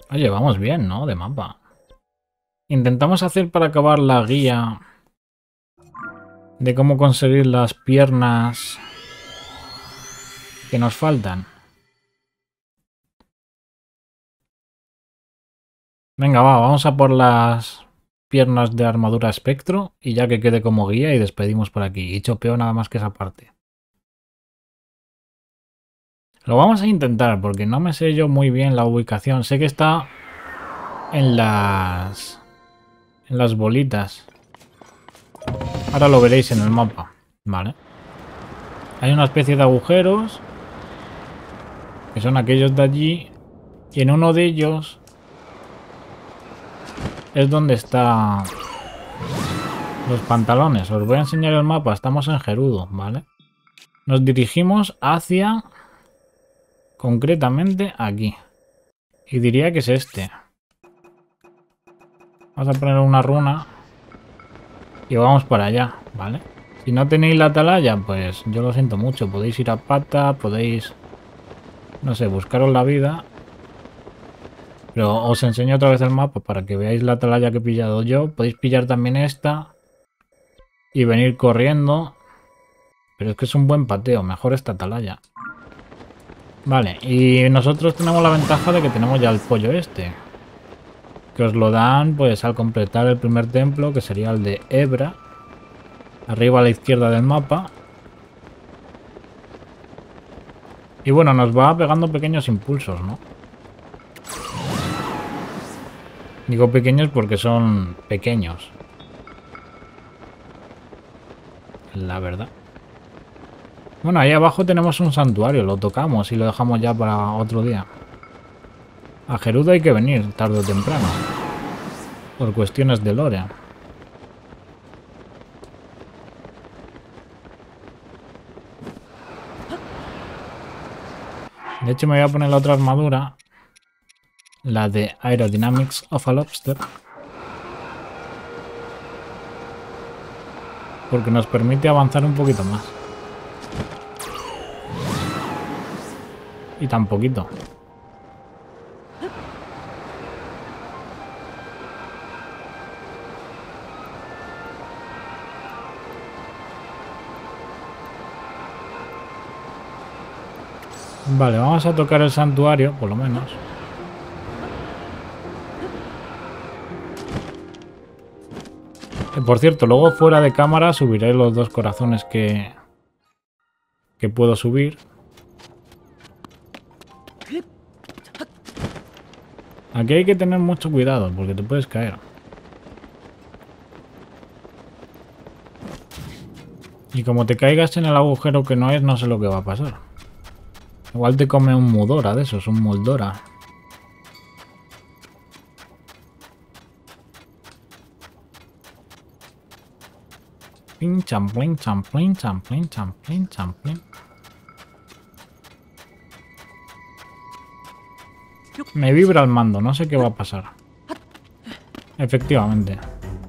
Oye, vamos bien, ¿no? De mapa. Intentamos hacer para acabar la guía de cómo conseguir las piernas que nos faltan. Venga, vamos a por las piernas de armadura espectro y ya que quede como guía y despedimos por aquí. Y chopeo nada más que esa parte. Lo vamos a intentar porque no me sé yo muy bien la ubicación. Sé que está en las bolitas. Ahora lo veréis en el mapa. Vale. Hay una especie de agujeros que son aquellos de allí. Y en uno de ellos es donde están los pantalones. Os voy a enseñar el mapa. Estamos en Gerudo, ¿vale? Nos dirigimos hacia... concretamente aquí. Y diría que es este. Vamos a poner una runa. Y vamos para allá, ¿vale? Si no tenéis la atalaya, pues yo lo siento mucho. Podéis ir a pata, podéis... no sé, buscaros la vida. Pero os enseño otra vez el mapa para que veáis la atalaya que he pillado yo. Podéis pillar también esta. Y venir corriendo. Pero es que es un buen pateo. Mejor esta atalaya. Vale, y nosotros tenemos la ventaja de que tenemos ya el pollo este. Que os lo dan pues al completar el primer templo, que sería el de Hebra. Arriba a la izquierda del mapa. Y bueno, nos va pegando pequeños impulsos, ¿no? Digo pequeños porque son pequeños. La verdad. Bueno, ahí abajo tenemos un santuario. Lo tocamos y lo dejamos ya para otro día. A Gerudo hay que venir tarde o temprano. Por cuestiones de lore. De hecho, me voy a poner la otra armadura. La de Aerodynamics of a Lobster. Porque nos permite avanzar un poquito más. Y tan poquito. Vale, vamos a tocar el santuario, por lo menos. Por cierto, luego fuera de cámara subiré los 2 corazones que puedo subir. Aquí hay que tener mucho cuidado porque te puedes caer. Y como te caigas en el agujero que no es, no sé lo que va a pasar. Igual te come un Mudora de esos, un Moldora. Plin, champlin, champlin, champlin, champlin, champlin. Me vibra el mando, no sé qué va a pasar. Efectivamente.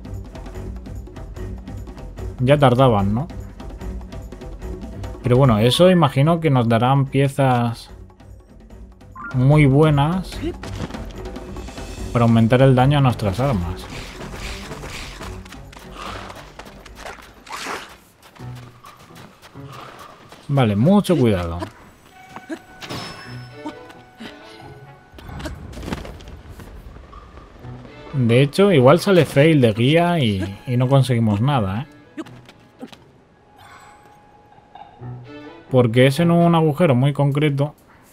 Ya tardaban, ¿no? Pero bueno, eso imagino que nos darán piezas muy buenas para aumentar el daño a nuestras armas. Vale, mucho cuidado. De hecho, igual sale fail de guía y no conseguimos nada, ¿eh? Porque es en un agujero muy concreto.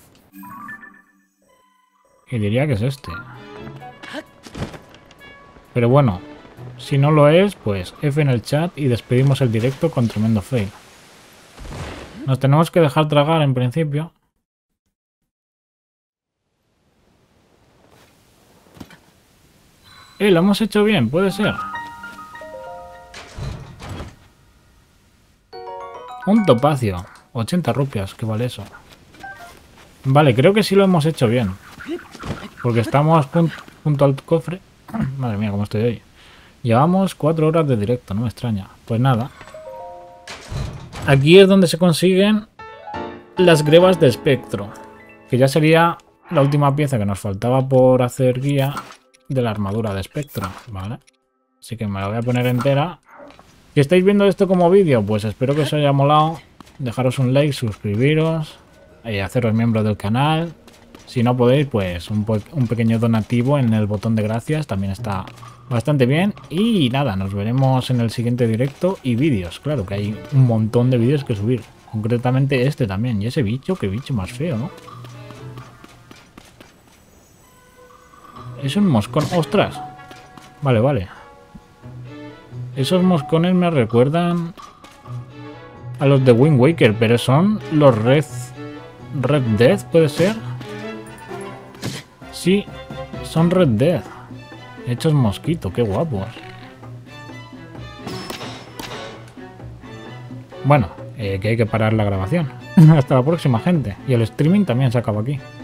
Y diría que es este. Pero bueno, si no lo es, pues F en el chat y despedimos el directo con tremendo fail. Nos tenemos que dejar tragar en principio. Lo hemos hecho bien, puede ser. Un topacio. 80 rupias, ¿qué vale eso? Vale, creo que sí lo hemos hecho bien. Porque estamos junto al cofre. Madre mía, cómo estoy hoy. Llevamos 4 horas de directo, no me extraña. Pues nada. Aquí es donde se consiguen las grebas de espectro. Que ya sería la última pieza que nos faltaba por hacer guía de la armadura de espectro, ¿vale? Así que me la voy a poner entera. Si estáis viendo esto como vídeo, pues espero que os haya molado. Dejaros un like, suscribiros, haceros miembro del canal. Si no podéis, pues un pequeño donativo en el botón de gracias también está bastante bien. Y nada, nos veremos en el siguiente directo y vídeos. Claro que hay un montón de vídeos que subir. Concretamente este también. Y ese bicho, qué bicho más feo, ¿no? Es un moscón. ¡Ostras! Vale, vale. Esos moscones me recuerdan a los de Wind Waker, pero son los Red Dead, ¿puede ser? Sí, son Red Dead. Hechos mosquito, qué guapos. Bueno, que hay que parar la grabación. Hasta la próxima, gente. Y el streaming también se acaba aquí.